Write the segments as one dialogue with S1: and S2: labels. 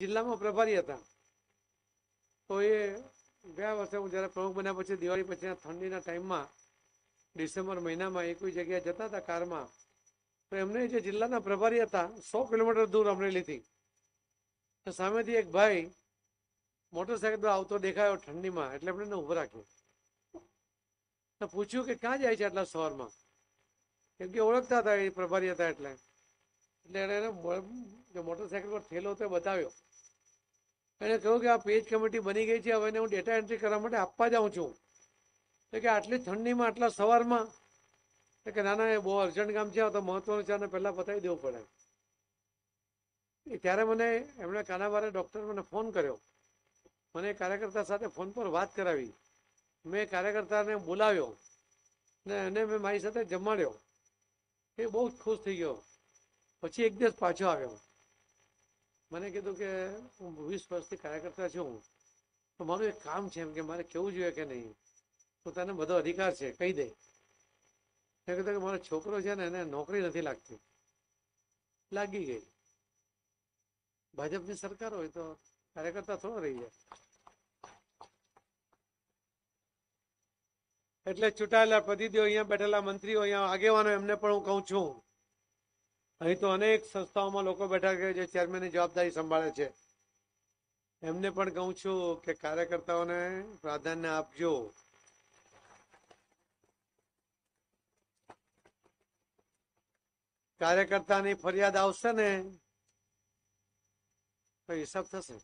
S1: જિલ્લામાં પ્રભારી હતા. તો એ ગયા વર્ષે હું જ્યારે પ્રમુખ બન્યા પછી દિવાળી પછી ઠંડીના ટાઈમમાં ડિસેમ્બર મહિનામાં એ કોઈ જગ્યાએ જતા હતા કારમાં, તો એમને જે જિલ્લાના પ્રભારી હતા 100 કિલોમીટર દૂર અમરેલીથી, તો સામેથી એક ભાઈ મોટરસાઇકલ પર આવતો દેખાયો ઠંડીમાં, એટલે એમણે એને ઊભો રાખ્યો. તો પૂછ્યું કે ક્યાં જાય છે આટલા સવારમાં, કેમ કે ઓળખતા હતા એ પ્રભારી હતા એટલે એને મોટરસાઇકલ પર થેલો તો બતાવ્યો. એને કહ્યું કે આ પેજ કમિટી બની ગઈ છે, હવે એને હું ડેટા એન્ટ્રી કરવા માટે આપવા જાઉં છું. તો કે આટલી ઠંડીમાં આટલા સવારમાં? તો કે ના ના, એ બહુ અર્જન્ટ કામ છે, તો મહત્વનું છે અને પહેલાં બતાવી દેવું પડે. ત્યારે મને એમણે કાનાવારે ડૉક્ટર મને ફોન કર્યો, મને કાર્યકર્તા સાથે ફોન પર વાત કરાવી. મેં કાર્યકર્તાને બોલાવ્યો ને એને મેં મારી સાથે જમાડ્યો. એ બહુ જ ખુશ થઈ ગયો. પછી એક દિવસ પાછો આવ્યો. મને કીધું કે હું 20 વર્ષથી કાર્યકર્તા છું, તો મારું એક કામ છે, એમ કે મારે કેવું જોઈએ કે નહીં, તો તને બધો અધિકાર છે, કહી દે. મેં કીધું કે મારો છોકરો છે ને એને નોકરી નથી લાગતી. લાગી ગઈ. ભાજપની સરકાર હોય તો કાર્યકર્તા થોડો રહી જાય. એટલે ચૂંટાયેલા પ્રતિનિધિઓ, અહીંયા બેઠેલા મંત્રીઓ, અહીંયા આગેવાનો, એમને પણ હું કહું છું, અહીં તો અનેક સંસ્થાઓમાં લોકો બેઠા છે જે ચેરમેનની જવાબદારી સંભાળે છે. એમને પણ કહું છું કે કાર્યકર્તાઓને પ્રાધાન્ય આપજો. કાર્યકર્તાની ફરિયાદ આવશે ને તો હિસાબ થશે.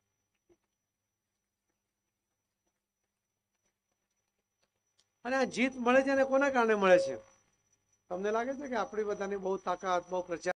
S1: અને આ જીત મળે છે ને કોના કારણે મળે છે? તમને લાગે છે કે આપણી બધાની બહુ તાકાત, બહુ પ્રચાર